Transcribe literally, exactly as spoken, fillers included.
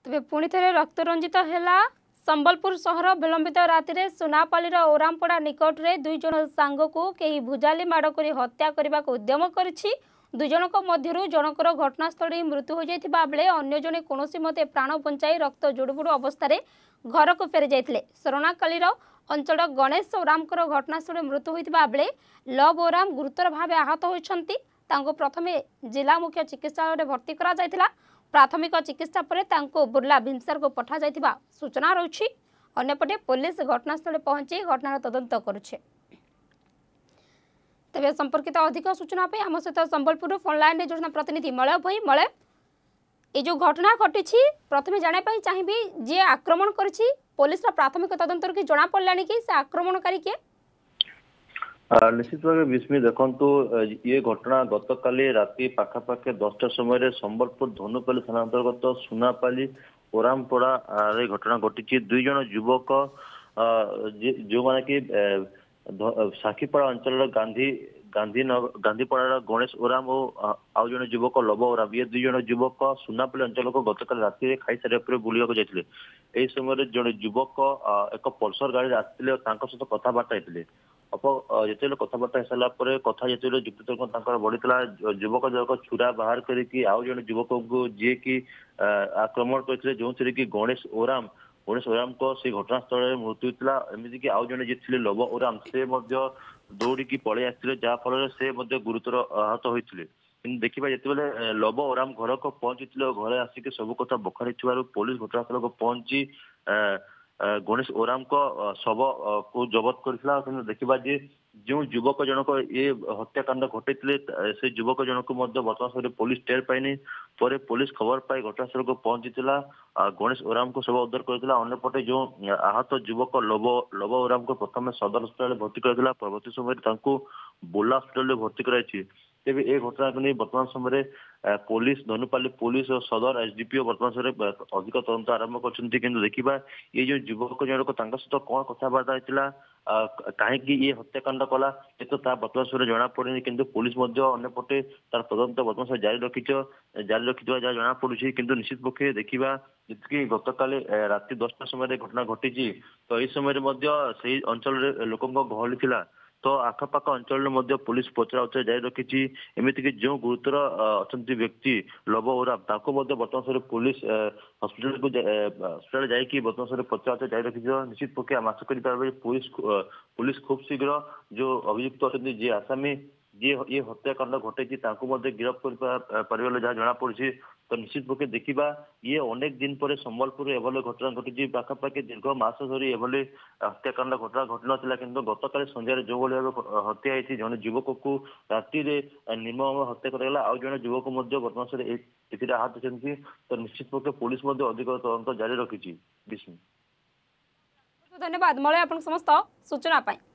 तेज पुणी थे रक्त रंजित है संबलपुर सहर विलंबित राति सुनापालीर ओरामपड़ा निकट में दुई जन सांग को कई भुजाली माड़ कर हत्या करने को उद्यम कर दुई जनक मध्य जनकर घटनास्थल मृत्यु हो जाता बेले अन्य जने कौन मते प्राण बंचाई रक्त जुड़बुड़ अवस्था घर को फेरी जाते शरणाकालीर अंचल गणेश ओराम घटनास्थल मृत्यु होता बेले लव ओराम गुरुतर भाव आहत होती प्रथम जिला मुख्य चिकित्सालय भर्ती करा जायतिला। प्राथमिक चिकित्सा पर बुर्ला भिमसार को पठा जायतिबा सूचना रही। अन्यपटे पुलिस घटनास्थल पहुंची घटनार तदंत करुछे। तेज संपर्कित अधिक सूचना पे आम सहित संबलपुर फोन लाइन में जोड़ना प्रतिनिधि मलय भाई मलय ये जो घटना घटी प्रथम जानापी चाहिए जी आक्रमण कर पुलिस प्राथमिक तदंतर कि जना पड़ा कि से आक्रमणकारी किए निश्चित भाव विस्मी देखु ये घटना गत काली राति पाखापाखि दसटा समय संबलपुर धनुपाली थाना अंतर्गत सुनापाली ओरामपड़ा घटना घटी दुई जन युवक जो माने कि साखीपड़ा अंचल गांधी गांधी गांधीपड़ा गणेश ओराम और आउ जन युवक लव ओराम ये दुई जन युवक सुनापाली अंचल को गतकाल राति खाई सारे बुलाक जाते यही समय जन युवक एक पल्सर गाड़ी आसते सहित कथबार्ता होते जो कथबार्ता हो सारापर कथा जो जुक्त बढ़ीला युवक जनक छुरा बाहर करके आउ जन युवक को जी की आक्रमण करते जो कि गणेश ओराम गणेश ओराम को से घटनास्थल में मृत्यु होता एमती कि आउ जन जी थे लव ओराम से दौड़ी पलि आसते जहाँफल से गुरुतर आहत होते देखा जिते लव ओराम घर को पहुंची घरे आसिक सब कथा बखारी पुलिस घटनास्थल को पहुंची गणेश ओराम को शव को जबत करथिला देखा जे जो युवक जनक ये हत्याकांड घटे से युवक जनक वर्तमान समय पुलिस टेर पाइनी पर पुलिस खबर पाई घटनास्थल को पहुंची गणेश ओराम को शव उद्धार करथिला। अन्यपटे जो आहत युवक लव लव ओराम को प्रथम सदर अस्पताल भर्ती करथिला परवर्ती समय बुर्ला हस्पिटाल भर्ती कराई तेज ए घटना को नहीं वर्तमान समय पुलिस धनुपाली पुलिस और सदर एसडीपीओ वर्तमान समय अधिक तदंत आरंभ कर देखा ये जो युवक जनक सहित कौन कथबार्ता होता कहीं ये हत्याकांड कला ये तो वर्तमान समय जना पड़े कि पुलिस अंपटे तार तदंत वर्तमान समय जारी रखी जारी रखी जहाँ जना पड़ी कि निश्चित पक्षे देखा जी गत काली राति दसटा समय घटना घटी तो यही समय अंचल लोक गहली थिला तो आखपाख अंचल पुलिस पचरा उचरा जारी रखी एमती कि जो गुरुतर अच्छा व्यक्ति लव ओराम वर्तमान समय पुलिस हस्पिटाल को हस्पिटाल जाकि वर्तमान समय पचरा उचरा जारी रखी निश्चित पक्षे आम आशा कर पुलिस पुलिस खूब शीघ्र जो अभियुक्त अच्छा जी आसामी जी ये हत्याकांड घटे गिरफ्त कर जहाँ जना पड़ी तो निश्चित पक्षे देखा ये अनेक दिन पर संबलपुर एभली घटना घटी पाखापाखि दीर्घ मास धरी एभली हत्याकांड घटना घटी नाला कि गत काली संध्यार जो भाव हत्या होती जन युवक को राति निर्मम हत्या कराला आउ जन युवक वर्तमान समय आहत होती तो निश्चित पक्षे पुलिस अधिक तदंत जारी रखी। धन्यवाद मलय समस्त सूचना।